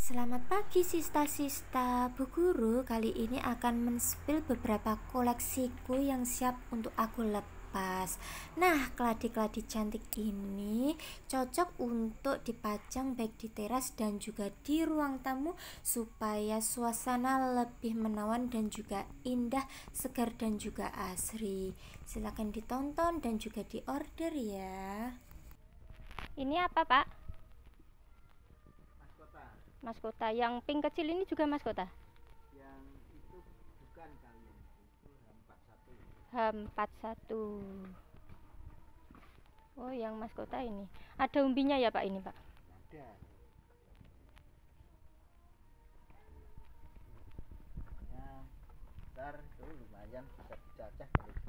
Selamat pagi sista-sista. Bu Guru kali ini akan men-spill beberapa koleksiku yang siap untuk aku lepas. Nah, keladi-keladi cantik ini cocok untuk dipajang baik di teras dan juga di ruang tamu supaya suasana lebih menawan dan juga indah, segar dan juga asri. Silahkan ditonton dan juga diorder ya. Ini apa, Pak? Maskota. Maskota. Yang pink kecil ini juga maskota? Yang itu bukan kalian, itu H41. H41. Oh, yang maskota ini. Ada umbinya ya, Pak, ini, Pak? Ada. Ya, besar itu lumayan bisa dicacah kalau itu.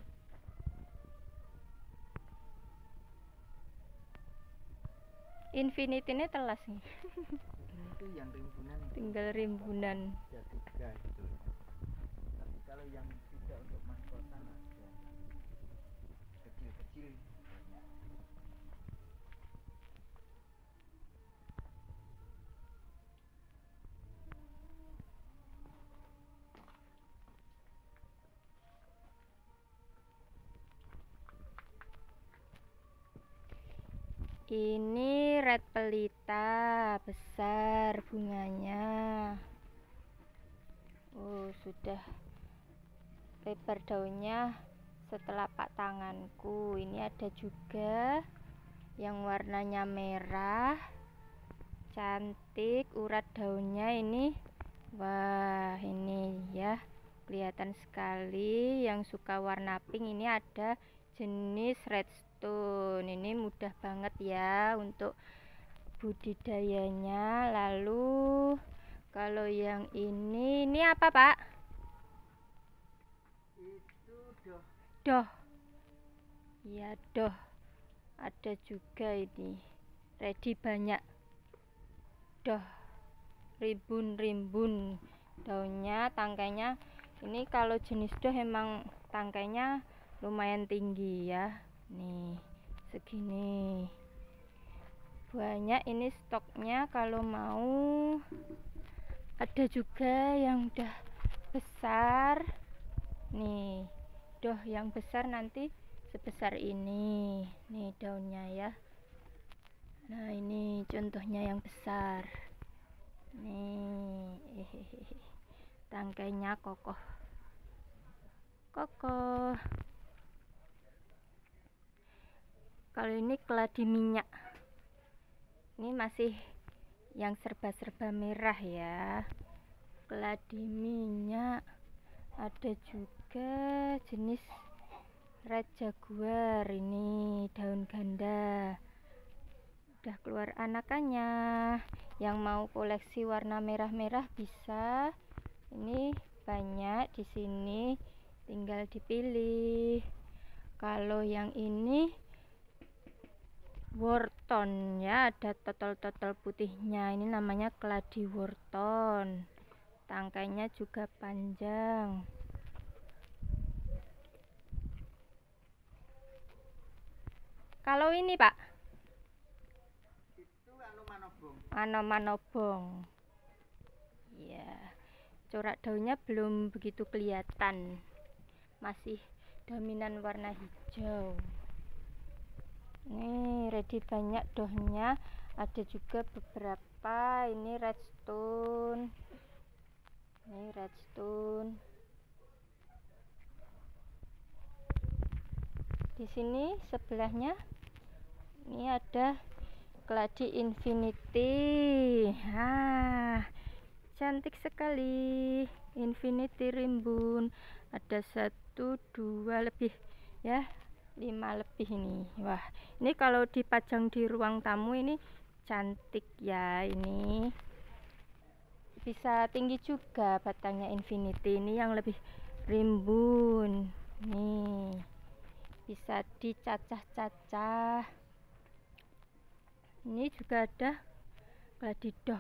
Infinity ini telas nih. Ini tuh yang rimbunan. Tinggal rimbunan. Ada 3 gitu. Tapi kalau yang tidak untuk maskota ada kecil-kecil banyak. Ini red pelita besar bunganya. Oh, sudah lebar daunnya setelapak tanganku. Ini ada juga yang warnanya merah, cantik. Urat daunnya ini, wah, ini ya kelihatan sekali. Yang suka warna pink ini ada jenis redstone. Ini mudah banget ya untuk budidayanya. Lalu kalau yang ini apa, Pak? Itu Doh. Iya, doh. Ada juga ini. Ready banyak. Doh. Rimbun-rimbun daunnya, tangkainya. Ini kalau jenis doh emang tangkainya lumayan tinggi ya. Nih, segini. Banyak ini stoknya, kalau mau. Ada juga yang udah besar. Nih, doh yang besar nanti sebesar ini. Nih daunnya ya. Nah, ini contohnya yang besar. Nih, tangkainya kokoh. Kokoh. Kalau ini keladi minyak. Ini masih yang serba-serba merah ya. Keladi minyak. Ada juga jenis red jaguar. Ini daun ganda. Udah keluar anakannya. Yang mau koleksi warna merah-merah bisa. Ini banyak di sini, tinggal dipilih. Kalau yang ini worton ya, ada totol-totol putihnya. Ini namanya keladi worton. Tangkainya juga panjang. Kalau ini, Pak? itu Anomanobong. Anomanobong. Ya, corak daunnya belum begitu kelihatan. Masih dominan warna hijau. Ini ready banyak dohnya. Ada juga beberapa. Ini redstone. Ini redstone. Di sini sebelahnya ini ada keladi infinity. Cantik sekali. Infinity rimbun. Ada 1, 2 lebih ya. 5 lebih ini. Wah, ini kalau dipajang di ruang tamu ini cantik ya. Ini bisa tinggi juga batangnya infinity. Ini yang lebih rimbun. Nih, bisa dicacah-cacah. Ini juga ada gladidoh.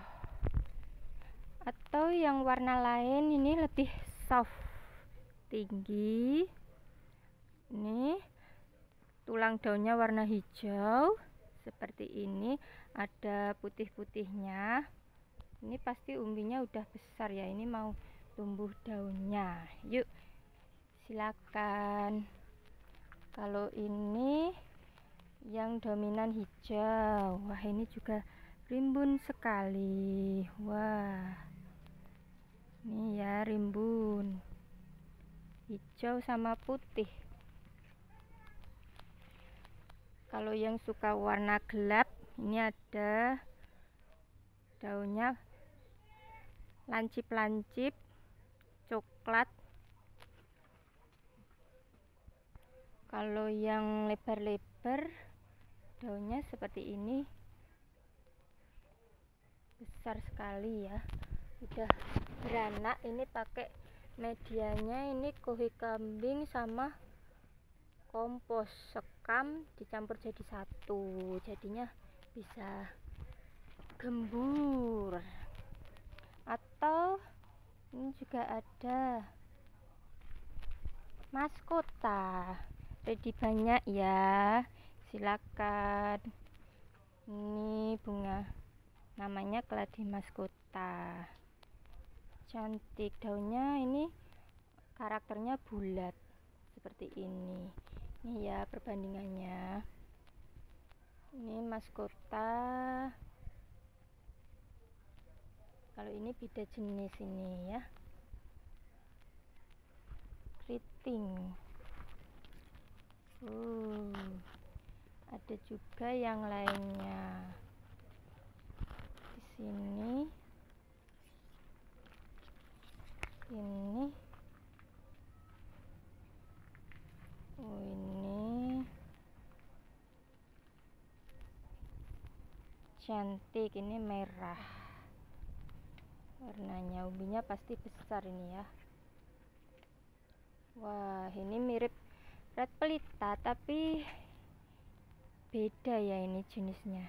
Atau yang warna lain, ini lebih soft, tinggi. Ini tulang daunnya warna hijau seperti ini, ada putih-putihnya. Ini pasti umbinya udah besar ya, ini mau tumbuh daunnya. Yuk, silakan. Kalau ini yang dominan hijau. Wah, ini juga rimbun sekali. Wah, ini ya rimbun hijau sama putih. Kalau yang suka warna gelap, ini ada daunnya lancip-lancip coklat. Kalau yang lebar-lebar, daunnya seperti ini, besar sekali ya, udah beranak. Ini pakai medianya ini kohi kambing sama kompos sekam dicampur jadi satu, jadinya bisa gembur. Atau ini juga ada maskota, ready banyak ya, silakan. Ini bunga namanya keladi maskota, cantik. Daunnya ini karakternya bulat seperti ini. Ini ya perbandingannya. Ini maskota. Kalau ini beda jenis ini ya. Keriting. Ada juga yang lainnya. Di sini. Ini. Ini cantik, ini merah warnanya. Umbinya pasti besar ini ya. Wah, ini mirip red pelita tapi beda ya ini jenisnya.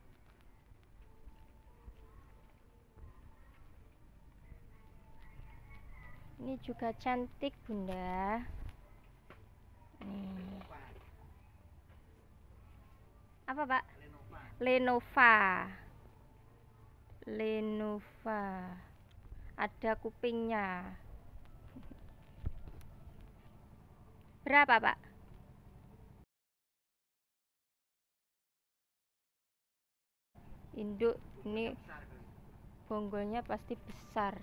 Ini juga cantik bunda. Nih. Apa pak? Lenova. Lenova. Ada kupingnya. Berapa pak? Induk ini bonggolnya pasti besar.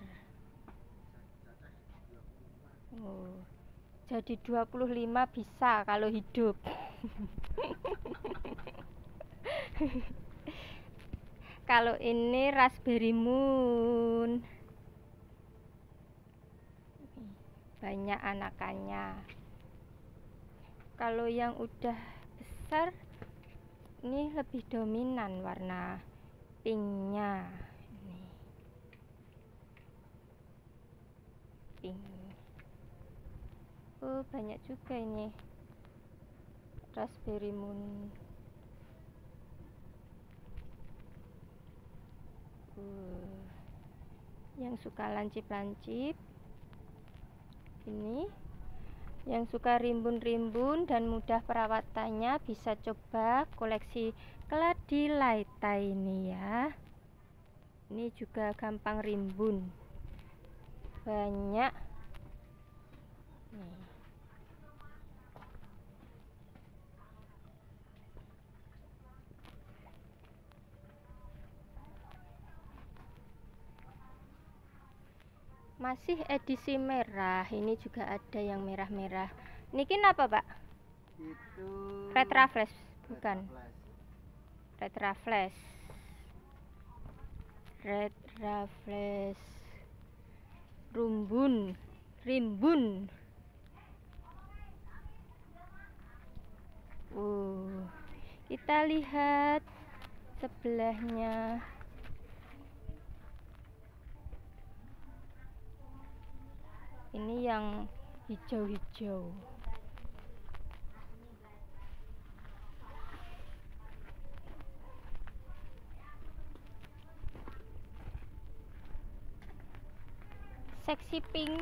Jadi 25 bisa kalau hidup. Kalau ini raspberry moon, banyak anakannya. Kalau yang udah besar, ini lebih dominan warna pinknya. Ini pink. Oh, banyak juga ini raspberry moon. Yang suka lancip-lancip, ini yang suka rimbun-rimbun dan mudah perawatannya bisa coba koleksi keladi laita ini ya. Ini juga gampang rimbun, banyak nih. Masih edisi merah, ini juga ada yang merah-merah. Niki apa pak? Itu Red Raffles, bukan? Red Raffles. Red Raffles. Rimbun. Kita lihat sebelahnya. Ini yang hijau-hijau. Seksi pink.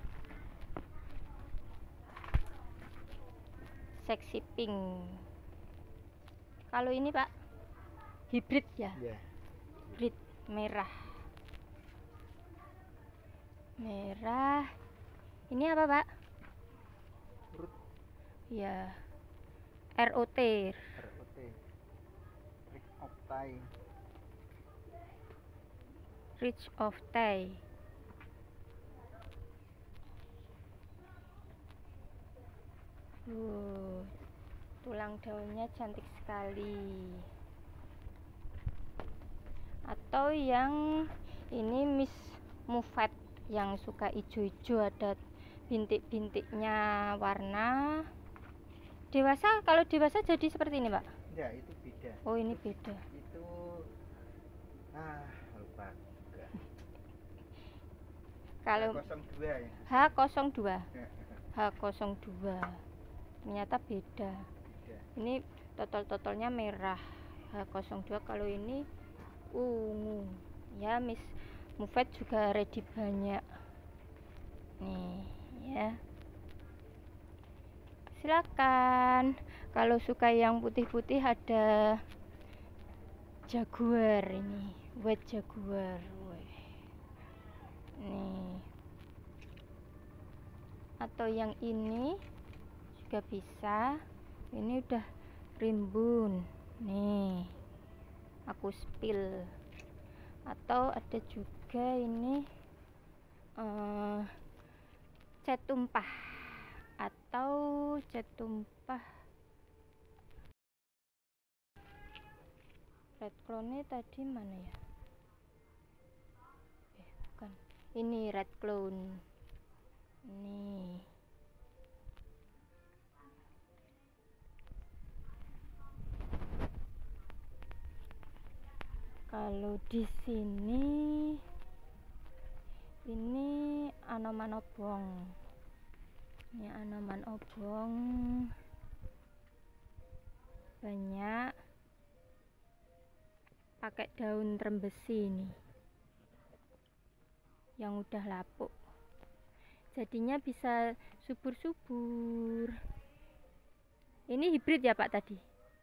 Seksi pink. Kalau ini pak, hibrid ya? Yeah. Hibrid merah. Merah. Ini apa, Pak? Rut. Ya. ROT. ROT. Ridge of Tay. Ridge of Tay. Tulang daunnya cantik sekali. Atau yang ini Miss Muffet yang suka ijo-ijo, ada bintik-bintiknya warna. Kalau dewasa jadi seperti ini, Pak? Enggak, itu beda. Oh, ini beda. Itu lupa juga. Kalau H02 ya. H02. H02. Ternyata beda. Ini totol-totolnya merah. H02, kalau ini ungu. Ya, Miss Muffet juga ready banyak. Nih, ya. Silakan. Kalau suka yang putih-putih ada Jaguar ini, White Jaguar. Nih. Atau yang ini juga bisa. Ini udah rimbun. Nih. Aku spill. Atau ada juga ini cat tumpah atau cat tumpah. Red clone tadi mana ya? Bukan. Ini red clone. Nih. Kalau di sini ini Anoman obong. Ini Anoman obong. Banyak pakai daun trembesi ini. Yang udah lapuk. Jadinya bisa subur-subur. Ini hibrid ya, Pak, tadi?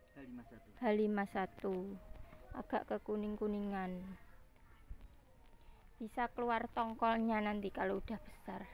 H51. Agak kekuning-kuningan. Bisa keluar tongkolnya nanti kalau udah besar.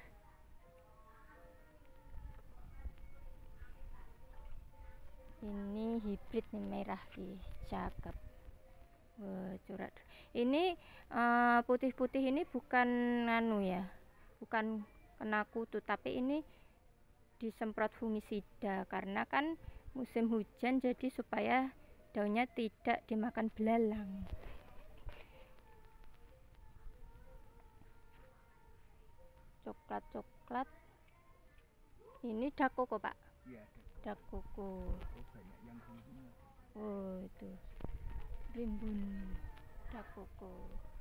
Ini hibrid nih, merah nih, cakep. Curhat. Ini putih-putih ini bukan ya, bukan kena kutu, tapi ini disemprot fungisida karena kan musim hujan, jadi supaya daunnya tidak dimakan belalang. Coklat-coklat. Ini dakoko, Pak? Iya, dakoko. Banyak yang rimbun. Oh, itu rimbun dakoko.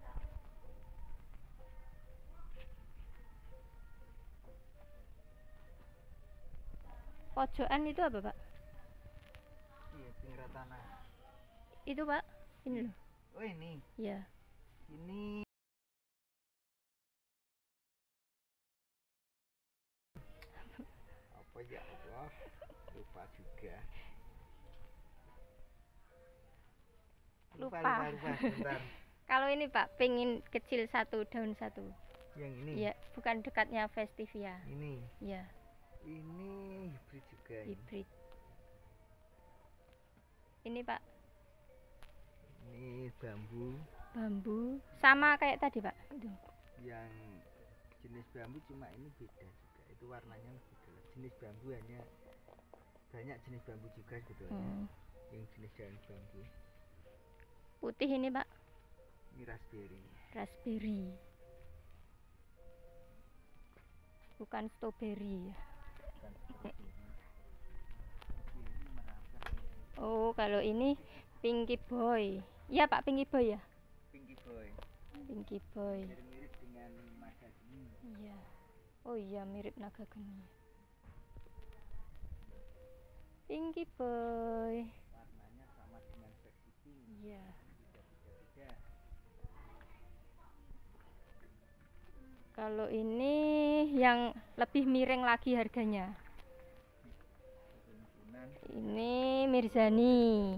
Pojokan itu apa, Pak? Iya, pinggir tanah. Itu, Pak, ini loh. Oh, ini. Ya. Ini apa ya Allah? Lupa juga. Lupa. Bentar. Kalau ini, Pak, pengen kecil satu, daun satu. Yang ini? Iya, bukan dekatnya Festivia. Ini? Iya. Ini hibrid juga. Hibrid. Ini, Pak. Ini bambu. Bambu. Sama kayak tadi, Pak. Itu. Yang jenis bambu, cuma ini beda juga. Itu warnanya lebih gelap. Jenis bambu hanya banyak jenis bambu juga sebetulnya. Yang jenis daun bambu. Putih ini, Pak. Ini raspberry. Raspberry. Bukan strawberry. Bukan strawberry. Oh, kalau ini Pinky Boy. Iya, Pak, Pinky Boy ya? Pinky Boy. Pinky Boy. Mirip-mirip dengan naga geni. Iya. Oh iya, mirip naga geni. Pinky Boy. Warnanya sama dengan seksi pink. Iya. Beda-beda. Kalau ini yang lebih miring lagi harganya. Ini Mirzani.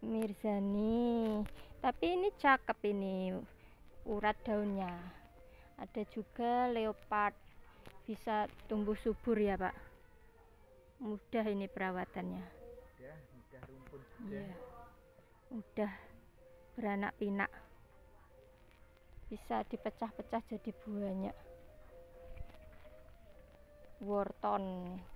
Mirzani. Tapi ini cakep ini urat daunnya. Ada juga leopard, bisa tumbuh subur ya Pak. Mudah ini perawatannya. Mudah rumpun juga. Iya. Mudah beranak pinak. Bisa dipecah-pecah jadi banyak. Worton.